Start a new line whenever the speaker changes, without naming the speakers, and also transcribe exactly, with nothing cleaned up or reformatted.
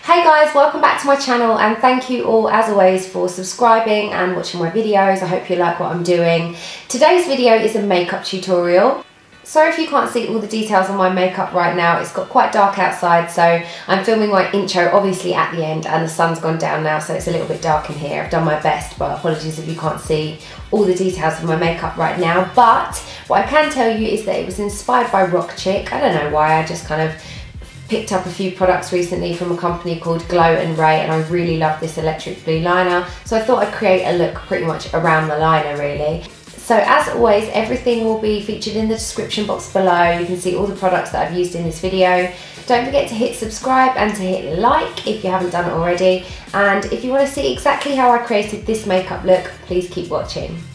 Hey guys, welcome back to my channel and thank you all as always for subscribing and watching my videos. I hope you like what I'm doing. Today's video is a makeup tutorial. Sorry if you can't see all the details on my makeup right now. It's got quite dark outside, so I'm filming my intro obviously at the end and the sun's gone down now, so it's a little bit dark in here. I've done my best, but apologies if you can't see all the details of my makeup right now. But what I can tell you is that it was inspired by Rock Chick. I don't know why, I just kind of picked up a few products recently from a company called Glow and Ray, and I really love this electric blue liner, so I thought I'd create a look pretty much around the liner really. So as always, everything will be featured in the description box below. You can see all the products that I've used in this video. Don't forget to hit subscribe and to hit like if you haven't done it already, and if you want to see exactly how I created this makeup look, please keep watching.